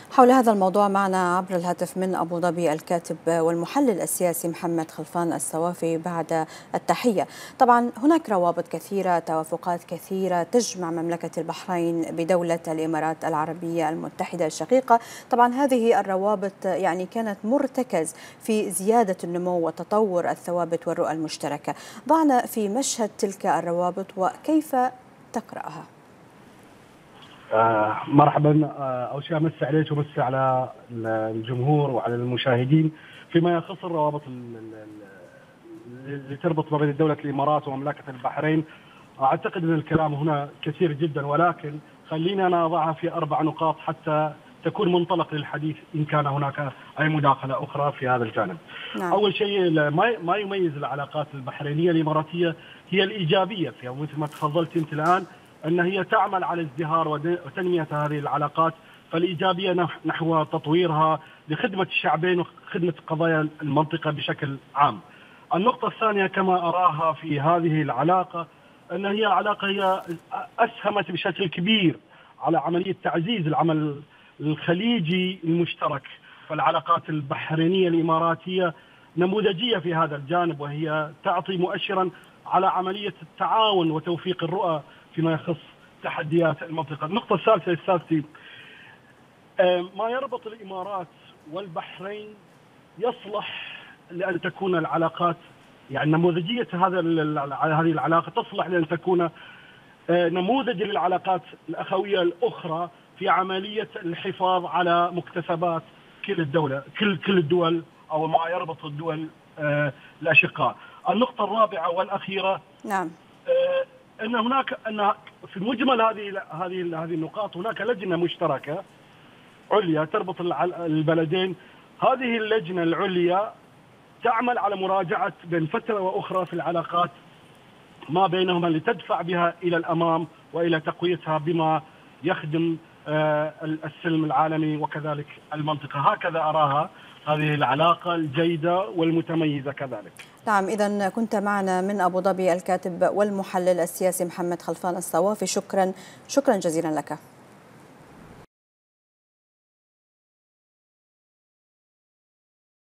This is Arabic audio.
حول هذا الموضوع معنا عبر الهاتف من أبو ظبي الكاتب والمحلل السياسي محمد خلفان الصوافي. بعد التحية. طبعا هناك روابط كثيرة، توافقات كثيرة تجمع مملكة البحرين بدولة الإمارات العربية المتحدة الشقيقة. طبعا هذه الروابط يعني كانت مرتكز في زيادة النمو وتطور الثوابت والرؤى المشتركة. ضعنا في مشهد تلك الروابط وكيف تقرأها. مرحبا. أول شيء أمسي عليك ومسي على الجمهور وعلى المشاهدين. فيما يخص الروابط اللي تربط ما بين دولة الإمارات ومملكة البحرين، أعتقد أن الكلام هنا كثير جدا، ولكن خلينا أنا أضعها في 4 نقاط حتى تكون منطلق للحديث إن كان هناك أي مداخلة أخرى في هذا الجانب. نعم. أول شيء ما يميز العلاقات البحرينية الإماراتية هي الإيجابية فيها، مثل ما تفضلت أنت الآن أن هي تعمل على ازدهار وتنمية هذه العلاقات، فالإيجابية نحو تطويرها لخدمة الشعبين وخدمة قضايا المنطقة بشكل عام. النقطة الثانية كما أراها في هذه العلاقة أن هي علاقة هي أسهمت بشكل كبير على عملية تعزيز العمل الخليجي المشترك، فالعلاقات البحرينية الإماراتية نموذجية في هذا الجانب، وهي تعطي مؤشرا على عملية التعاون وتوفيق الرؤى فيما يخص تحديات المنطقة. النقطة الثالثة استاذتي، ما يربط الإمارات والبحرين يصلح لأن تكون العلاقات يعني نموذجية هذه العلاقة تصلح لأن تكون نموذج للعلاقات الأخوية الأخرى في عملية الحفاظ على مكتسبات كل الدول أو ما يربط الدول الأشقاء. النقطة الرابعة والأخيرة، نعم، أن في مجمل هذه النقاط هناك لجنة مشتركة عليا تربط البلدين. هذه اللجنة العليا تعمل على مراجعة بين فترة وأخرى في العلاقات ما بينهما لتدفع بها إلى الأمام وإلى تقويتها بما يخدم السلم العالمي وكذلك المنطقة. هكذا أراها هذه العلاقة الجيدة والمتميزة كذلك. نعم، إذا كنت معنا من أبو ظبي الكاتب والمحلل السياسي محمد خلفان الصوافي. شكرا جزيلا لك.